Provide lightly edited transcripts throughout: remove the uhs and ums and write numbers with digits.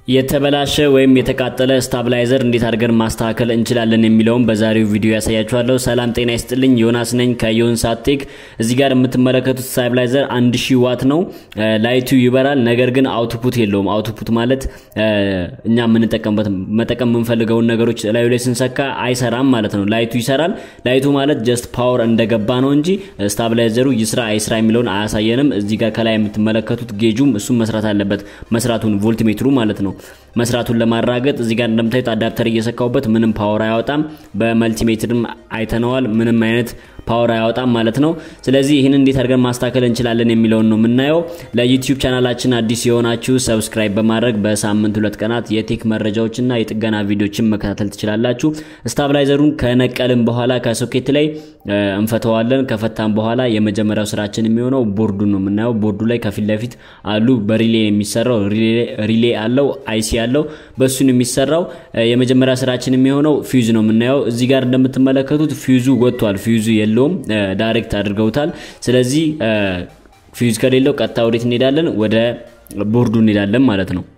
የተበላሸ ወይም የተቃጠለ ስታብላይዘር እንዴት አድርገን ማስተካከል እንችላለን የሚለውን በዛሬው ቪዲዮ ያሳያችኋለሁ። ሰላም ጤና ይስጥልኝ፣ ዮናስ ነኝ ከዮንሳቴክ። እዚህ ጋር የምትመለከቱት ስታብላይዘር 1000 ዋት ነው። ላይቱ ይበራል፣ ነገር ግን አውትፑት የለውም። አውትፑት ማለት እኛ መጠቀም የምንፈልገው ነገሮች ላዩ ላይ ስንሰካ አይሰራም ማለት ነው። ላይቱ ይሰራል። ላይቱ ማለት ጀስት ፓወር እንደገባ ነው እንጂ ስታብላይዘሩ ይስራ አይስራ የሚለውን አያሳየንም። እዚህ ጋር ከላይ የምትመለከቱት ጌጁም እሱም መስራት አለበት፣ መስራቱን ቮልትሜትሩ ማለት ነው። መስራቱን ለማራገጥ እዚህ ጋር እንደምታዩት አዳፕተር እየሰካውበት ምንም ፓወር አያወጣም። በመልቲሜትርም አይተነዋል፣ ምንም አይነት ፓወር አያወጣም ማለት ነው። ስለዚህ ይሄን እንዴት አድርገን ማስተካከል እንችላለን የሚለውን ነው የምናየው። ለዩቲዩብ ቻናላችን አዲስ የሆናችሁ ሰብስክራይብ በማድረግ በሳምንት 2 ቀናት የቴክ መረጃዎችና የጥገና ቪዲዮዎችን መከታተል ትችላላችሁ። ስታብላይዘሩን ከነቀልን በኋላ ከሶኬት ላይ እንፈተዋለን። ከፈታን በኋላ የመጀመሪያው ስራችን የሚሆነው ቦርዱን ነው የምናየው። ቦርዱ ላይ ከፊት ለፊት አሉ በሪሌ የሚሰራው ሪሌ አለው፣ አይሲ አለው፣ በሱን የሚሰራው የመጀመሪያ ስራችን የሚሆነው ፊውዝ ነው የምናየው። እዚህ ጋር እንደምትመለከቱት ፊውዙ ወጥቷል። ፊውዙ የለውም፣ ዳይሬክት አድርገውታል። ስለዚህ ፊውዝ ከሌለው ቀጥታ ወዴት እንሄዳለን? ወደ ቦርዱ እንሄዳለን ማለት ነው።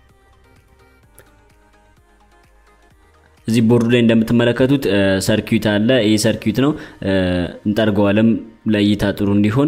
እዚህ ቦርዱ ላይ እንደምትመለከቱት ሰርኪዩት አለ። ይሄ ሰርኪዩት ነው፣ እንጠርገዋለን ለእይታ ጥሩ እንዲሆን።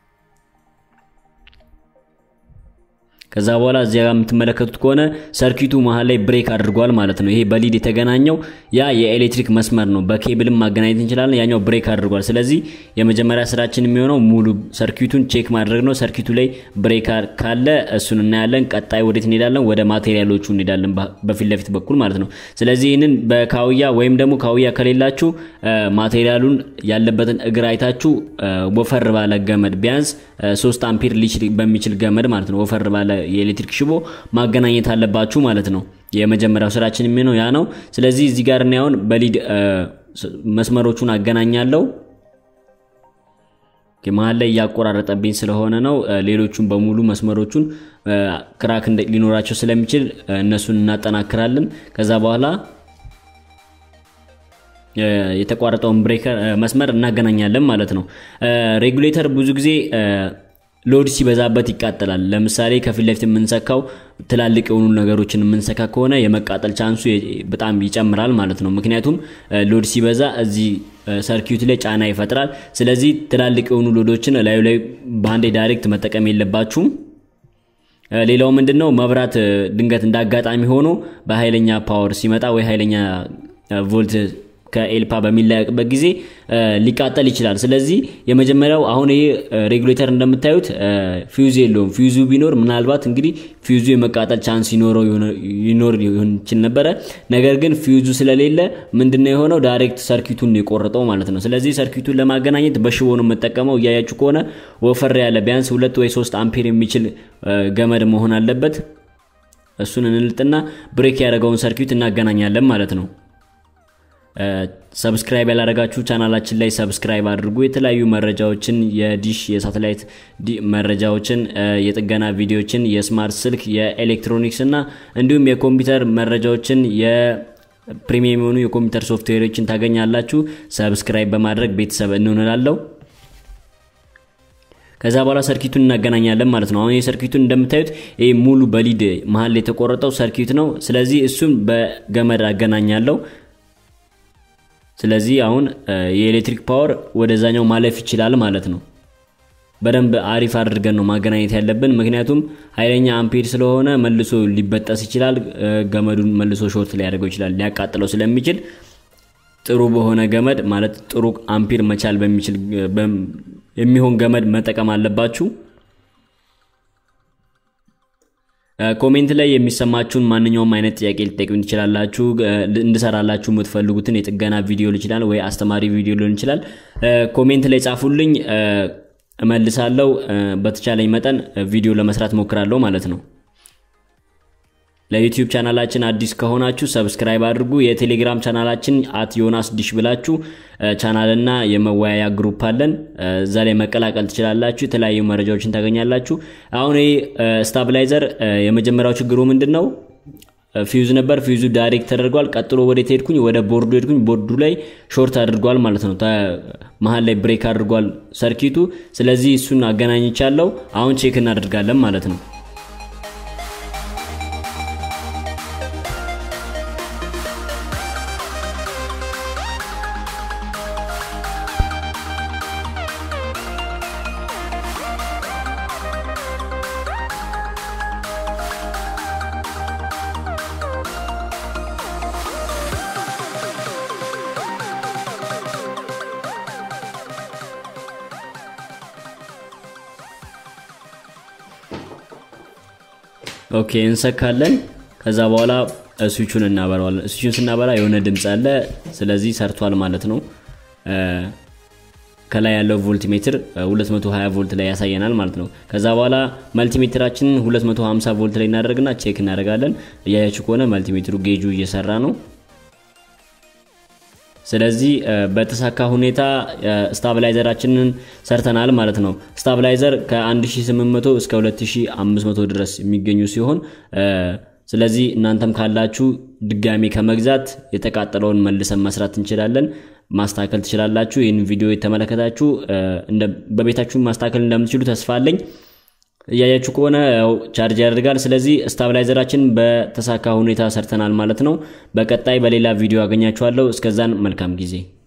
ከዛ በኋላ እዚያ ጋር የምትመለከቱት ከሆነ ሰርኪዩቱ መሃል ላይ ብሬክ አድርጓል ማለት ነው። ይሄ በሊድ የተገናኘው ያ የኤሌክትሪክ መስመር ነው። በኬብልም ማገናኘት እንችላለን። ያኛው ብሬክ አድርጓል። ስለዚህ የመጀመሪያ ስራችን የሚሆነው ሙሉ ሰርኪዩቱን ቼክ ማድረግ ነው። ሰርኪዩቱ ላይ ብሬክ ካለ እሱን እናያለን። ቀጣይ ወዴት እንሄዳለን? ወደ ማቴሪያሎቹ እንሄዳለን፣ በፊት ለፊት በኩል ማለት ነው። ስለዚህ ይሄንን በካውያ ወይም ደግሞ ካውያ ከሌላችሁ ማቴሪያሉን ያለበትን እግር አይታችሁ ወፈር ባለ ገመድ ቢያንስ 3 አምፒር ሊችል በሚችል ገመድ ማለት ነው ወፈር ባለ የኤሌክትሪክ ሽቦ ማገናኘት አለባችሁ ማለት ነው። የመጀመሪያው ስራችን የሚሆነው ያ ነው። ስለዚህ እዚህ ጋር ነው ያውን በሊድ መስመሮቹን አገናኛለሁ። ከመሃል ላይ ያቆራረጠብኝ ስለሆነ ነው። ሌሎቹን በሙሉ መስመሮቹን ክራክ ሊኖራቸው ስለሚችል እነሱን እናጠናክራለን። ከዛ በኋላ የተቋረጠውን ብሬከር መስመር እናገናኛለን ማለት ነው። ሬጉሌተር ብዙ ጊዜ ሎድ ሲበዛበት ይቃጠላል። ለምሳሌ ከፊት ለፊት የምንሰካው ትላልቅ የሆኑ ነገሮችን የምንሰካ ከሆነ የመቃጠል ቻንሱ በጣም ይጨምራል ማለት ነው። ምክንያቱም ሎድ ሲበዛ እዚህ ሰርኪዩት ላይ ጫና ይፈጥራል። ስለዚህ ትላልቅ የሆኑ ሎዶችን ላዩ ላይ ባንዴ ዳይሬክት መጠቀም የለባችሁም። ሌላው ምንድነው? መብራት ድንገት እንዳጋጣሚ ሆኖ በኃይለኛ ፓወር ሲመጣ ወይ ኃይለኛ ቮልት ከኤልፓ በሚለቀቅበት ጊዜ ሊቃጠል ይችላል። ስለዚህ የመጀመሪያው አሁን ይሄ ሬጉሌተር እንደምታዩት ፊውዝ የለውም። ፊውዙ ቢኖር ምናልባት እንግዲህ ፊውዙ የመቃጠል ቻንስ ይኖር ይችል ነበር። ነገር ግን ፊውዙ ስለሌለ ምንድነው የሆነው? ዳይሬክት ሰርኪዩቱን የቆረጠው ማለት ነው። ስለዚህ ሰርኪዩቱን ለማገናኘት በሽቦ ነው መጠቀመው። ያያችሁ ከሆነ ወፈር ያለ ቢያንስ 2 ወይ 3 አምፒር የሚችል ገመድ መሆን አለበት። እሱን እንልጥና ብሬክ ያደረገውን ሰርኪዩት እናገናኛለን ማለት ነው። ሰብስክራይብ ያላደረጋችሁ ቻናላችን ላይ ሰብስክራይብ አድርጉ። የተለያዩ መረጃዎችን የዲሽ የሳተላይት መረጃዎችን፣ የጥገና ቪዲዮዎችን፣ የስማርት ስልክ የኤሌክትሮኒክስ እና እንዲሁም የኮምፒውተር መረጃዎችን የፕሪሚየም የሆኑ የኮምፒውተር ሶፍትዌሮችን ታገኛላችሁ። ሰብስክራይብ በማድረግ ቤተሰብ እንሆናለን። ከዛ በኋላ ሰርኪዩቱን እናገናኛለን ማለት ነው። አሁን የሰርኪዩቱን እንደምታዩት ይሄ ሙሉ በሊድ መሃል ላይ የተቆረጠው ሰርኪዩት ነው። ስለዚህ እሱን በገመድ አገናኛለሁ። ስለዚህ አሁን የኤሌክትሪክ ፓወር ወደዛኛው ማለፍ ይችላል ማለት ነው። በደንብ አሪፍ አድርገን ነው ማገናኘት ያለብን። ምክንያቱም ኃይለኛ አምፒር ስለሆነ መልሶ ሊበጠስ ይችላል። ገመዱን መልሶ ሾርት ሊያደርገው ይችላል፣ ሊያቃጥለው ስለሚችል ጥሩ በሆነ ገመድ ማለት ጥሩ አምፒር መቻል በሚችል የሚሆን ገመድ መጠቀም አለባችሁ። ኮሜንት ላይ የሚሰማችሁን ማንኛውም አይነት ጥያቄ ልትጠይቁኝ ትችላላችሁ። እንድሰራላችሁ የምትፈልጉትን የጥገና ቪዲዮ ይችላል ወይ አስተማሪ ቪዲዮ ሊሆን ይችላል። ኮሜንት ላይ ጻፉልኝ፣ እመልሳለሁ። በተቻለኝ መጠን ቪዲዮ ለመስራት ሞክራለሁ ማለት ነው። ለዩቲዩብ ቻናላችን አዲስ ከሆናችሁ ሰብስክራይብ አድርጉ። የቴሌግራም ቻናላችን @ዮናስዲሽ ብላችሁ ቻናልና የመወያያ ግሩፕ አለን። እዛ ላይ መቀላቀል ትችላላችሁ። የተለያዩ መረጃዎችን ታገኛላችሁ። አሁን ይሄ ስታብላይዘር የመጀመሪያው ችግሩ ምንድነው? ፊውዝ ነበር። ፊውዙ ዳይሬክት ተደርጓል። ቀጥሎ ወደ ሄድኩኝ ወደ ቦርዱ ሄድኩኝ። ቦርዱ ላይ ሾርት አድርጓል ማለት ነው። መሃል ላይ ብሬክ አድርጓል ሰርኪዩቱ። ስለዚህ እሱን አገናኝቻለሁ። አሁን ቼክ እናደርጋለን ማለት ነው። ኦኬ እንሰካለን ከዛ በኋላ ስዊቹን እናበራዋለን ስዊቹን ስናበራ የሆነ ድምጽ አለ ስለዚህ ሰርቷል ማለት ነው ከላይ ያለው ቮልትሜትር 220 ቮልት ላይ ያሳየናል ማለት ነው ከዛ በኋላ መልቲሜትራችን 250 ቮልት ላይ እናደርግና ቼክ እናደርጋለን ያያችሁ ከሆነ መልቲሜትሩ ጌጁ እየሰራ ነው ስለዚህ በተሳካ ሁኔታ ስታብላይዘራችንን ሰርተናል ማለት ነው ስታብላይዘር ከ1800 እስከ 2500 ድረስ የሚገኙ ሲሆን ስለዚህ እናንተም ካላችሁ ድጋሚ ከመግዛት የተቃጠለውን መልሰን መስራት እንችላለን ማስተካከል ትችላላችሁ ይሄን ቪዲዮ የተመለከታችሁ በቤታችሁ ማስተካከል እንደምትችሉ ተስፋ አለኝ ያያችሁ ከሆነ ቻርጅ ያደርጋል ስለዚህ ስታብላይዘራችን በተሳካ ሁኔታ ሰርተናል ማለት ነው በቀጣይ በሌላ ቪዲዮ አገኛችኋለሁ እስከዛን መልካም ጊዜ